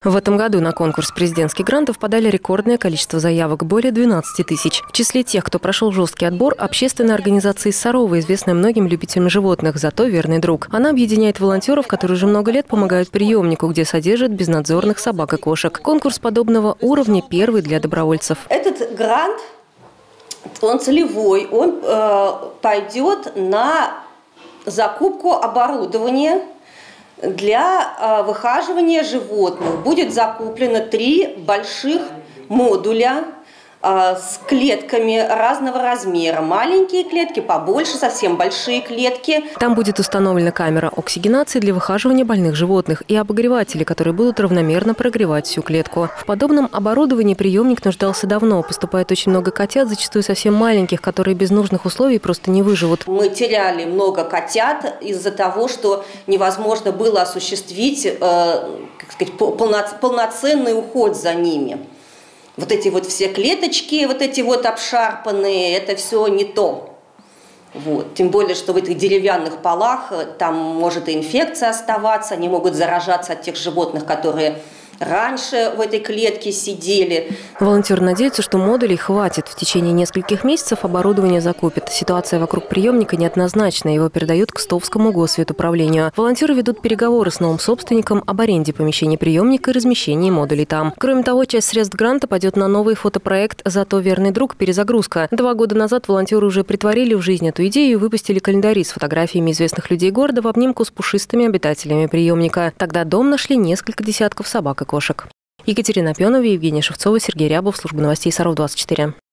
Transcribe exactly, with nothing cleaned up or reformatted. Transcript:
В этом году на конкурс президентских грантов подали рекордное количество заявок – более двенадцати тысяч. В числе тех, кто прошел жесткий отбор, общественная организация «Сарова», известная многим любителям животных, зато верный друг. Она объединяет волонтеров, которые уже много лет помогают приемнику, где содержат безнадзорных собак и кошек. Конкурс подобного уровня первый для добровольцев. Этот грант, он целевой, он э, пойдет на закупку оборудования для э, выхаживания животных. Будет закуплено три больших модуля э, с клетками разного размера. Маленькие клетки, побольше, совсем большие клетки. Там будет установлена камера оксигенации для выхаживания больных животных и обогреватели, которые будут равномерно прогревать всю клетку. В подобном оборудовании приемник нуждался давно. Поступает очень много котят, зачастую совсем маленьких, которые без нужных условий просто не выживут. Мы теряли много котят из-за того, что невозможно было осуществить э, как сказать, полно, полноценный уход за ними. Вот эти вот все клеточки, вот эти вот обшарпанные, это все не то. Вот. Тем более, что в этих деревянных полах там может и инфекция оставаться, они могут заражаться от тех животных, которые раньше в этой клетке сидели. Волонтеры надеются, что модулей хватит. В течение нескольких месяцев оборудование закупят. Ситуация вокруг приемника неоднозначная. Его передают к Кстовскому госветуправлению. Волонтеры ведут переговоры с новым собственником об аренде помещения приемника и размещении модулей там. Кроме того, часть средств гранта пойдет на новый фотопроект «Зато верный друг. Перезагрузка». Два года назад волонтеры уже притворили в жизнь эту идею и выпустили календари с фотографиями известных людей города в обнимку с пушистыми обитателями приемника. Тогда дом нашли несколько десятков собак и кошек. Екатерина Пионова, Евгения Шевцова, Сергей Рябов, служба новостей Саров двадцать четыре.